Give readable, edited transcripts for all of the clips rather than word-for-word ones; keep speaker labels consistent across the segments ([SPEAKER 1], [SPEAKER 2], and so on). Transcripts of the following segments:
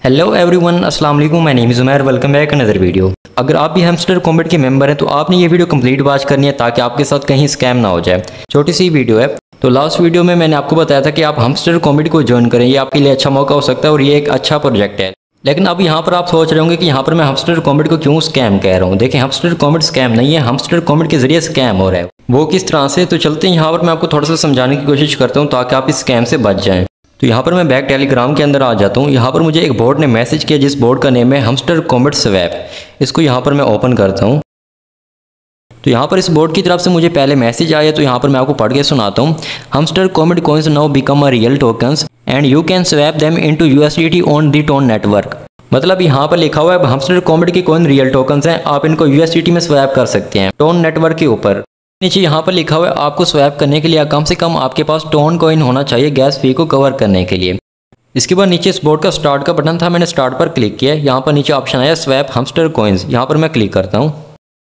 [SPEAKER 1] Hello everyone, अस्सलाम वालेकुम। My name is Umair. Welcome back another video. अगर आप भी हैमस्टर कॉम्बैट के मेंबर हैं तो आपने ये वीडियो कंप्लीट वॉच करनी है ताकि आपके साथ कहीं स्कैम ना हो जाए। छोटी सी वीडियो है। तो लास्ट वीडियो में मैंने आपको बताया था कि आप हैमस्टर कॉम्बैट को ज्वाइन करें, ये आपके लिए अच्छा मौका हो सकता है और ये एक अच्छा प्रोजेक्ट है। लेकिन अब यहाँ पर आप सोच रहे होंगे कि यहाँ पर मैं हैमस्टर कॉम्बैट को क्यों स्कैम कह रहा हूँ। देखिए, हैमस्टर कॉम्बैट स्कैम नहीं है, हैमस्टर कॉम्बैट के जरिए स्कैम हो रहा है। वो किस तरह से, तो चलते हैं यहाँ पर मैं आपको थोड़ा सा समझाने की कोशिश करता हूँ ताकि आप इस स्कैम से बच जाएं। तो यहाँ पर मैं बैक टेलीग्राम के अंदर आ जाता हूँ। यहाँ पर मुझे एक बोर्ड ने मैसेज किया जिस बोर्ड का नेम है हैमस्टर कॉम्बैट स्वैप। इसको यहाँ पर मैं ओपन करता हूँ। तो यहाँ पर इस बोर्ड की तरफ से मुझे पहले मैसेज आया, तो यहाँ पर मैं आपको पढ़ के सुनाता हूँ। Hamster combat coins now become a real tokens and you can swap them into USDT on the ton network. मतलब यहाँ पर लिखा हुआ है हैमस्टर कॉम्बैट के कॉइन रियल टोकन्स हैं, आप इनको USDT में स्वैप कर सकते हैं टोन नेटवर्क के ऊपर। नीचे यहाँ पर लिखा हुआ है आपको स्वैप करने के लिए कम से कम आपके पास टोन कॉइन होना चाहिए गैस फी को कवर करने के लिए। इसके बाद नीचे इस बोर्ड का स्टार्ट का बटन था, मैंने स्टार्ट पर क्लिक किया। यहाँ पर नीचे ऑप्शन आया स्वैप हैमस्टर कॉइन्स, यहाँ पर मैं क्लिक करता हूँ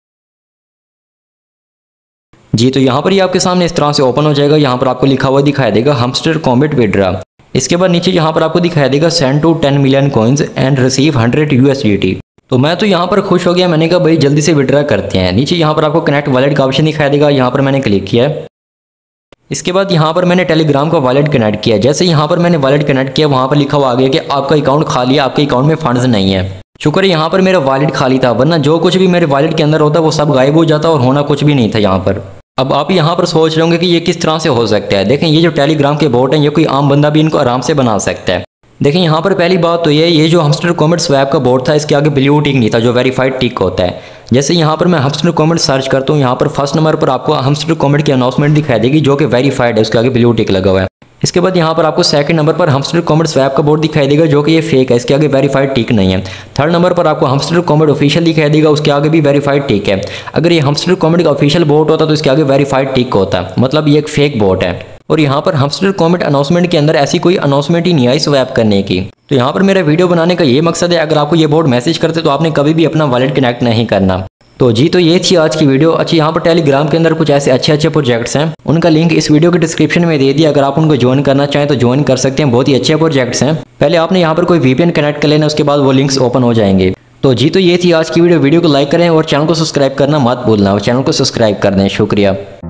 [SPEAKER 1] जी। तो यहाँ पर ये आपके सामने इस तरह से ओपन हो जाएगा। यहाँ पर आपको लिखा हुआ दिखाई देगा हैमस्टर कॉम्बैट विड्रा। इसके बाद नीचे यहाँ पर आपको दिखाई देगा send to 10 million coins and receive 100 USDT। तो मैं तो यहाँ पर खुश हो गया, मैंने कहा भाई जल्दी से विड्रा करते हैं। नीचे यहाँ पर आपको कनेक्ट वॉलेट का ऑप्शन दिखाई देगा, यहाँ पर मैंने क्लिक किया। इसके बाद यहाँ पर मैंने टेलीग्राम का वॉलेट कनेक्ट किया। जैसे यहाँ पर मैंने वॉलेट कनेक्ट किया, वहाँ पर लिखा हुआ आ गया कि आपका अकाउंट खाली है, आपके अकाउंट में फंड्स नहीं है। शुक्र है यहाँ पर मेरा वॉलेट खाली था, वरना जो कुछ भी मेरे वॉलेट के अंदर होता वो सब गायब हो जाता और होना कुछ भी नहीं था यहाँ पर। अब आप यहाँ पर सोच रहे होंगे कि ये किस तरह से हो सकता है। देखें, ये जो टेलीग्राम के बोट हैं, ये कोई आम बंदा भी इनको आराम से बना सकता है। देखें, यहाँ पर पहली बात तो ये जो हैमस्टर कॉम्बैट स्वैप का बोर्ड था, इसके आगे ब्लू टिक नहीं था जो वेरीफाइड टिक होता है। जैसे यहाँ पर मैं हैमस्टर कॉम्बैट सर्च करता हूँ, यहाँ पर फर्स्ट नंबर पर आपको हैमस्टर कॉम्बैट की अनाउंसमेंट दिखाई देगी जो कि वेरीफाइड है, उसके आगे ब्लू टिक लगा हुआ है। इसके बाद यहाँ पर आपको सेकंड नंबर पर हैमस्टर कॉम्बैट स्वैप का बोर्ड दिखाई देगा जो कि ये फेक है, इसके आगे वेरीफाइड टिक नहीं है। थर्ड नंबर पर आपको हैमस्टर कॉम्बैट ऑफिशियल दिखाई देगा, उसके आगे भी वेरीफाइड टिक है। अगर ये हैमस्टर कॉम्बैट का ऑफिशियल बोर्ड होता तो इसके आगे वेरीफाइड टिक होता, मतलब ये एक फेक बोर्ड है। और यहाँ पर हैमस्टर कॉम्बैट अनाउंसमेंट के अंदर ऐसी कोई अनाउंसमेंट ही नहीं आई स्वैप करने की। तो यहाँ पर मेरा वीडियो बनाने का ये मकसद है, अगर आपको ये बोर्ड मैसेज करते तो आपने कभी भी अपना वॉलेट कनेक्ट नहीं करना। तो जी, तो ये थी आज की वीडियो। अच्छा, यहाँ पर टेलीग्राम के अंदर कुछ ऐसे अच्छे प्रोजेक्ट्स हैं, उनका लिंक इस वीडियो के डिस्क्रिप्शन में दे दिया। अगर आप उनको ज्वाइन करना चाहें तो ज्वाइन कर सकते हैं, बहुत ही अच्छे प्रोजेक्ट्स हैं। पहले आपने यहाँ पर कोई VPN कनेक्ट कर लेना, उसके बाद वो लिंक्स ओपन हो जाएंगे। तो जी, तो ये थी आज की वीडियो। वीडियो को लाइक करें और चैनल को सब्सक्राइब करना मत भूलना, और चैनल को सब्सक्राइब कर दें। शुक्रिया।